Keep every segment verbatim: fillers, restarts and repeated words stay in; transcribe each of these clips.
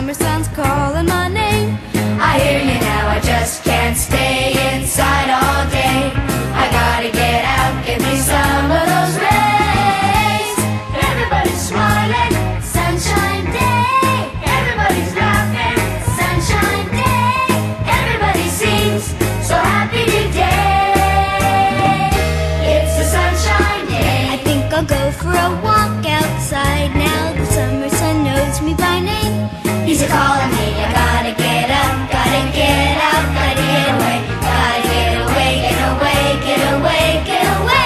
summer sun's calling my name. I hear you now, I just can't stay inside all day. I gotta get out, give me some of those rays. Everybody's smiling, sunshine day. Everybody's laughing, sunshine day. Everybody seems so happy today. It's a sunshine day. I think I'll go for a walk outside now. The summer sun knows me by name. He's a calling me, I gotta get up, gotta get out, gotta get away, gotta get away, get away, get away, get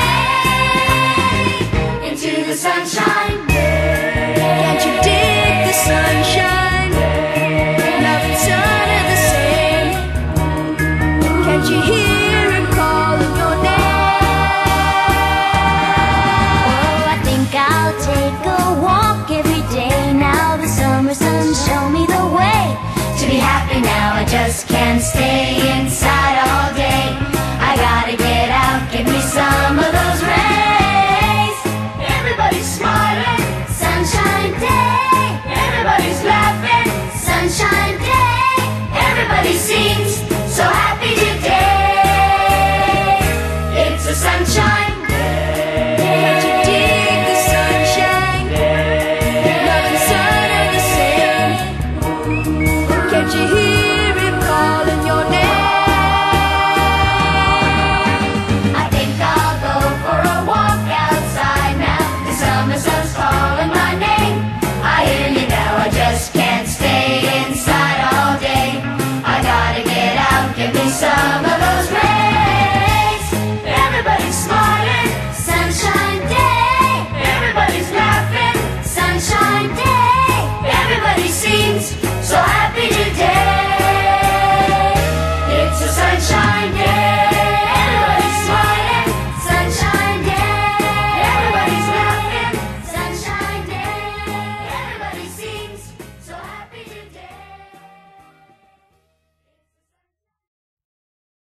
away into the sunshine. Can't you dig the sunshine? Nothing's under the same. Can't you hear